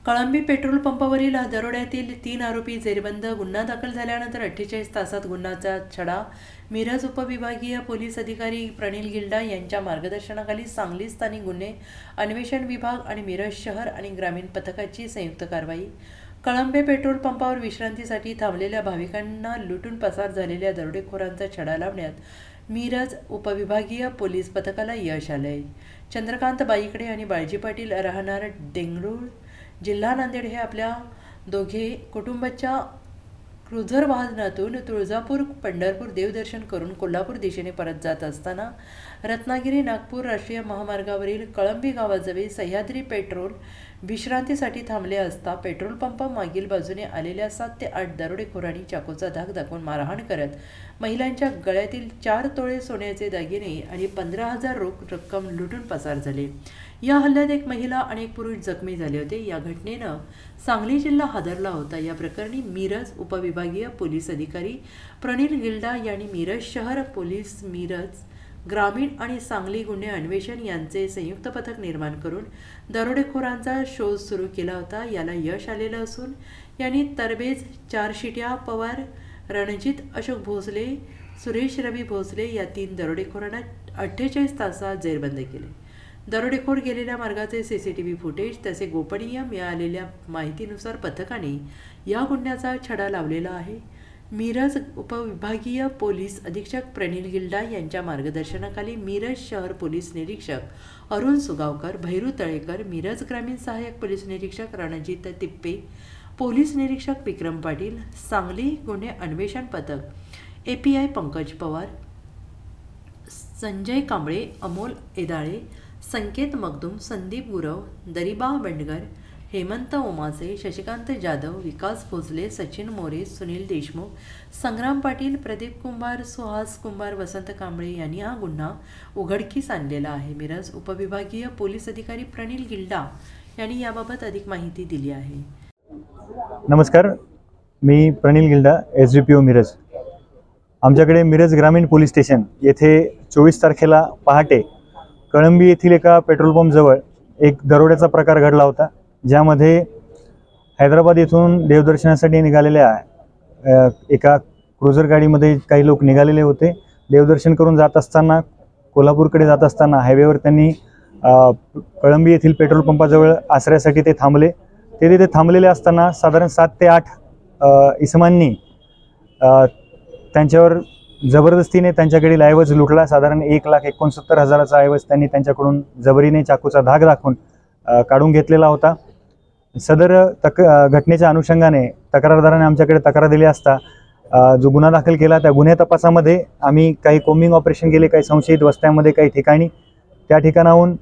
Kalambi petrol पंपावरील दरोड्यातील 3 आरोपी जेरबंद. गुन्हा दाखल झाल्यानंतर 48 तासात गुन्ह्याचा छडा. मिरज उपविभागीय पोलीस अधिकारी प्रणिल गिल्डा यांच्या मार्गदर्शनाखाली सांगली स्थानिक गुन्हे अन्वेषण विभाग आणि मिरज शहर आणि ग्रामीण पथकाची संयुक्त कारवाई. कळंबे पेट्रोल पंपावर विश्रांतीसाठी थांबलेल्या भाविकांना लुटून पसार झालेल्या दरोडेखोरांचा छडा लावण्यात मिरज उपविभागीय पोलीस पथकाला यश आलंय. चंद्रकांत बाईकडे आणि बाळजी पाटील राहणार देंगरूळ जिल्हा नांदेड हे आपल्या दोघे कुटुंबाच्या क्रुझर वाहनातून तुळजापूर पंढरपूर देवदर्शन करून कोल्हापूर दिशेने परत जात असताना रत्नागिरी नागपूर राष्ट्रीय महामार्गावरील कळंबी गावाजवळ सह्याद्री पेट्रोल विश्रांतीसाठी थांबले असता पेट्रोल पंप मागील बाजूने आलेल्या 7 ते 8 दरोडेखोरांनी चाकूचा धाक दाखवून मारहाण करत महिलांच्या गळ्यातील 4 तोळे सोन्याचे दागिने आणि 15,000 रोख रक्कम लुटून पसार झाले. या हल्ल्यात एक महिला आणि एक पुरुष जखमी झाले होते. या घटनेनं सांगली जिल्हा हादरला होता. या प्रकरणी मिरज उपविभागीय पोलीस अधिकारी प्रणिल गिल्डा यांनी मिरज शहर पोलीस, मिरज ग्रामीण आणि सांगली गुन्हे अन्वेषण यांचे संयुक्त पथक निर्माण करून दरोडेखोरांचा शोध सुरू केला होता. याला यश आलेलं असून यांनी तरबेज 4 शिट्या पवार, रणजित अशोक भोसले, सुरेश रवी भोसले या 3 दरोडेखोरांना 48 तासात जेरबंद केले. दरोडेखोर गेलेल्या मार्गाचे CCTV फुटेज तसे गोपनीय मिळालेल्या माहितीनुसार पथकाने या गुन्ह्याचा छडा लावलेला आहे. मिरज उपविभागीय पोलीस अधीक्षक प्रणिल गिल्डा यांच्या मार्गदर्शनाखाली मिरज शहर पोलीस निरीक्षक अरुण सुगावकर, भैरू तळेकर, मिरज ग्रामीण सहाय्यक पोलीस निरीक्षक रणजित तिप्पे, पोलीस निरीक्षक विक्रम पाटील, सांगली गुन्हे अन्वेषण पथक API पंकज पवार, संजय कांबळे, अमोल एदाळे, संकेत मगदूम, संदीप गुरव, दरिबा बंडगर, हेमंत ओमासे, शशिकांत जाधव, विकास भोसले, सचिन मोरे, सुनील देशमुख, संग्राम पाटील, प्रदीप कुंभार, सुहास कुंभार, वसंत कांबळे यांनी हा गुन्हा उघडकीस आणलेला आहे. मिरज उपविभागीय पोलीस अधिकारी प्रणिल गिल्डा यांनी याबाबत अधिक माहिती दिली आहे. नमस्कार, मी प्रणिल गिल्डा, SDPO मिरज. आमच्याकडे मिरज ग्रामीण पोलीस स्टेशन येथे 24 तारखेला पहाटे कळंबी येथील एका पेट्रोल पंपजवळ एक दरोड्याचा प्रकार घडला होता, ज्यामध्ये हैदराबाद येथून देवदर्शनासाठी निघालेल्या एका क्रुझर गाडीमध्ये काही लोक निघालेले होते. देवदर्शन करून जात असताना कोल्हापूरकडे जात असताना हायवेवर त्यांनी कळंबी येथील पेट्रोल पंपाजवळ आश्रयासाठी ते थांबले. ते तिथे थांबलेले असताना साधारण 7 ते 8 इसमांनी त्यांच्यावर जबरदस्तीने त्यांच्याकडील ऐवज लुटला. साधारण 1,69,000चा ऐवज त्यांनी त्यांच्याकडून जबरीने चाकूचा धाक दाखवून काढून घेतलेला होता. सदर घटनेच्या अनुषंगाने तक्रारदाराने आमच्याकडे तक्रार दिली असता जो गुन्हा दाखल केला, त्या गुन्हे तपासामध्ये आम्ही काही कोम्बिंग ऑपरेशन केले, काही संशयित वस्त्यांमध्ये, काही ठिकाणी. त्या ठिकाणाहून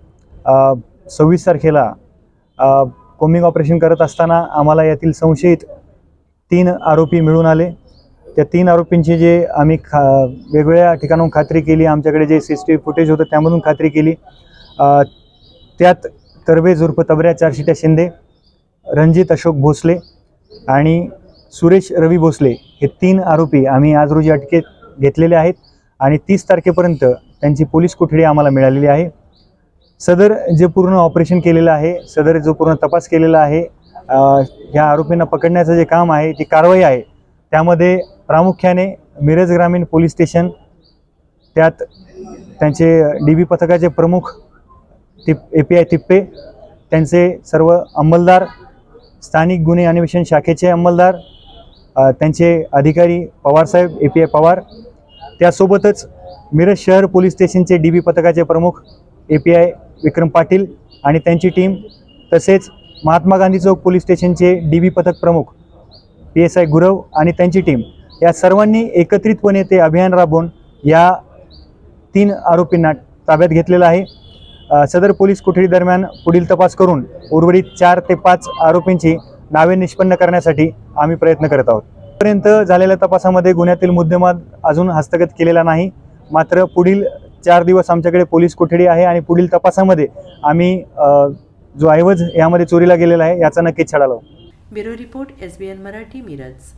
26 तारखेला कोम्बिंग ऑपरेशन करत असताना आम्हाला यातील संशयित 3 आरोपी मिळून आले. त्या 3 आरोपींची जे आम्ही वेगवेगळ्या ठिकाणाहून खात्री केली, आमच्याकडे जे CCTV फुटेज होतं त्यामधून खात्री केली. त्यात तरबेज उर्फ तबऱ्या 4 शिट्या शिंदे, रणजित अशोक भोसले आणि सुरेश रवी भोसले हे 3 आरोपी आम्ही आज रोजी अटकेत घेतलेले आहेत आणि 30 तारखेपर्यंत त्यांची पोलीस कोठडी आम्हाला मिळालेली आहे. सदर जे पूर्ण ऑपरेशन केलेलं आहे, सदर जो पूर्ण तपास केलेला आहे, ह्या आरोपींना पकडण्याचं जे काम आहे, जी कारवाई आहे, त्यामध्ये प्रामुख्याने मिरज ग्रामीण पोलीस स्टेशन, त्यात त्यांचे DB पथकाचे प्रमुख API तिप्पे, त्यांचे सर्व अंमलदार, स्थानिक गुन्हे अन्वेषण शाखेचे अंमलदार, त्यांचे अधिकारी पवारसाहेब API पवार, त्यासोबतच मिरज शहर पोलीस स्टेशनचे DB पथकाचे प्रमुख API विक्रम पाटील आणि त्यांची टीम, तसेच महात्मा गांधी चौक पोलीस स्टेशनचे DB पथक प्रमुख PSI गुरव आणि त्यांची टीम, या सर्वांनी एकत्रितपणे ते अभियान राबवून या 3 आरोपींना ताब्यात घेतलेलं आहे. सदर पोलीस कोठडी दरम्यान पुढील तपास करून उर्वरित 4 ते 5 आरोपींची नावे निष्पन्न करण्यासाठी आम्ही प्रयत्न करत आहोत. पर्यंत झालेल्या तपासामध्ये गुन्ह्यातील मुद्देमाल अजून हस्तगत केलेला नाही. मात्र पुढील 4 दिवस आमच्याकडे पोलीस कोठडी आहे आणि पुढील तपासामध्ये आम्ही जो ऐवज यामध्ये चोरीला गेलेला आहे याचा नक्कीच छडा लावू. Bureau report SBN Marathi, Miraj.